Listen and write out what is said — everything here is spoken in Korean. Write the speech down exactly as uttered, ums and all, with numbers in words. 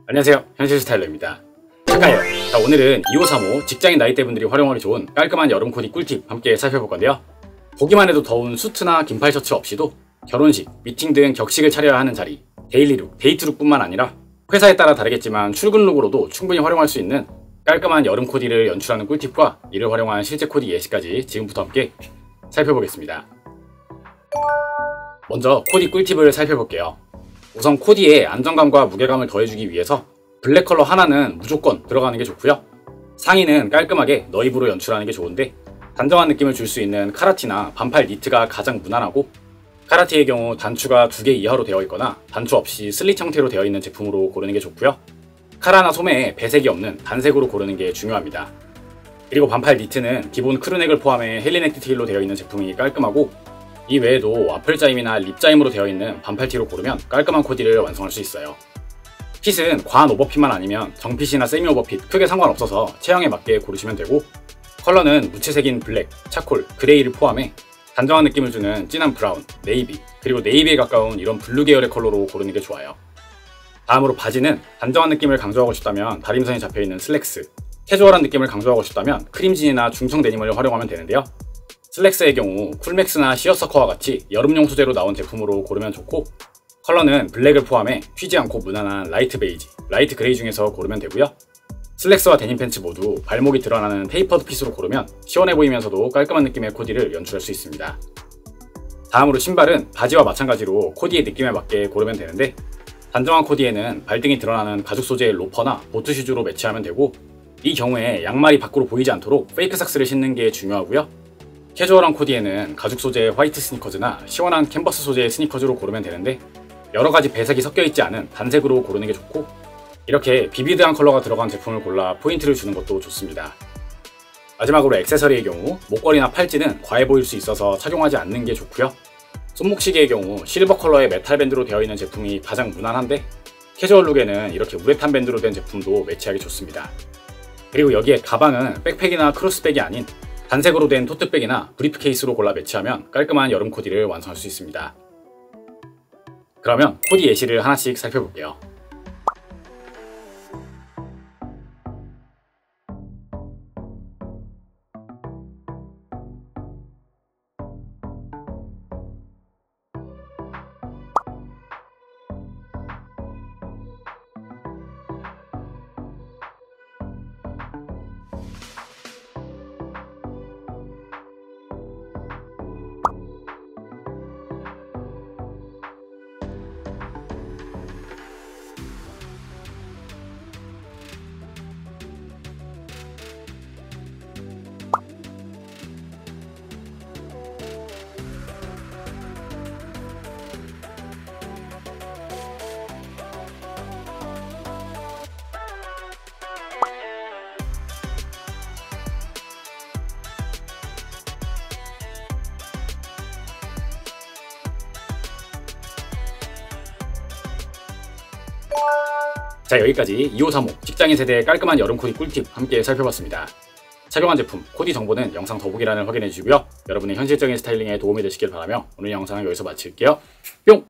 안녕하세요, 현실 스타일러입니다. 잠깐요. 자, 오늘은 이오삼오 직장인 나이대분들이 활용하기 좋은 깔끔한 여름 코디 꿀팁 함께 살펴볼 건데요. 보기만 해도 더운 수트나 긴팔 셔츠 없이도 결혼식, 미팅 등 격식을 차려야 하는 자리, 데일리룩, 데이트룩 뿐만 아니라 회사에 따라 다르겠지만 출근룩으로도 충분히 활용할 수 있는 깔끔한 여름 코디를 연출하는 꿀팁과 이를 활용한 실제 코디 예시까지 지금부터 함께 살펴보겠습니다. 먼저 코디 꿀팁을 살펴볼게요. 우선 코디에 안정감과 무게감을 더해주기 위해서 블랙 컬러 하나는 무조건 들어가는 게 좋고요. 상의는 깔끔하게 너입으로 연출하는 게 좋은데 단정한 느낌을 줄 수 있는 카라티나 반팔 니트가 가장 무난하고, 카라티의 경우 단추가 두 개 이하로 되어 있거나 단추 없이 슬릿 형태로 되어 있는 제품으로 고르는 게 좋고요. 카라나 소매에 배색이 없는 단색으로 고르는 게 중요합니다. 그리고 반팔 니트는 기본 크루넥을 포함해 헬리넥 디테일로 되어 있는 제품이 깔끔하고, 이 외에도 와플자임이나 립자임으로 되어 있는 반팔티로 고르면 깔끔한 코디를 완성할 수 있어요. 핏은 과한 오버핏만 아니면 정핏이나 세미 오버핏 크게 상관없어서 체형에 맞게 고르시면 되고, 컬러는 무채색인 블랙, 차콜, 그레이를 포함해 단정한 느낌을 주는 진한 브라운, 네이비, 그리고 네이비에 가까운 이런 블루 계열의 컬러로 고르는 게 좋아요. 다음으로 바지는 단정한 느낌을 강조하고 싶다면 다림선이 잡혀있는 슬랙스, 캐주얼한 느낌을 강조하고 싶다면 크림진이나 중청 데님을 활용하면 되는데요. 슬랙스의 경우 쿨맥스나 시어서커와 같이 여름용 소재로 나온 제품으로 고르면 좋고, 컬러는 블랙을 포함해 튀지 않고 무난한 라이트 베이지, 라이트 그레이 중에서 고르면 되고요. 슬랙스와 데님 팬츠 모두 발목이 드러나는 테이퍼드 핏으로 고르면 시원해 보이면서도 깔끔한 느낌의 코디를 연출할 수 있습니다. 다음으로 신발은 바지와 마찬가지로 코디의 느낌에 맞게 고르면 되는데, 단정한 코디에는 발등이 드러나는 가죽 소재의 로퍼나 보트 슈즈로 매치하면 되고, 이 경우에 양말이 밖으로 보이지 않도록 페이크 삭스를 신는 게 중요하고요. 캐주얼한 코디에는 가죽 소재의 화이트 스니커즈나 시원한 캔버스 소재의 스니커즈로 고르면 되는데, 여러가지 배색이 섞여있지 않은 단색으로 고르는 게 좋고, 이렇게 비비드한 컬러가 들어간 제품을 골라 포인트를 주는 것도 좋습니다. 마지막으로 액세서리의 경우 목걸이나 팔찌는 과해 보일 수 있어서 착용하지 않는 게 좋고요. 손목시계의 경우 실버 컬러의 메탈 밴드로 되어 있는 제품이 가장 무난한데, 캐주얼 룩에는 이렇게 우레탄 밴드로 된 제품도 매치하기 좋습니다. 그리고 여기에 가방은 백팩이나 크로스백이 아닌 단색으로 된 토트백이나 브리프케이스로 골라 매치하면 깔끔한 여름 코디를 완성할 수 있습니다. 그러면 코디 예시를 하나씩 살펴볼게요. 자, 여기까지 이오삼오 직장인 세대의 깔끔한 여름 코디 꿀팁 함께 살펴봤습니다. 착용한 제품, 코디 정보는 영상 더보기란을 확인해 주시고요. 여러분의 현실적인 스타일링에 도움이 되시길 바라며 오늘 영상은 여기서 마칠게요. 뿅!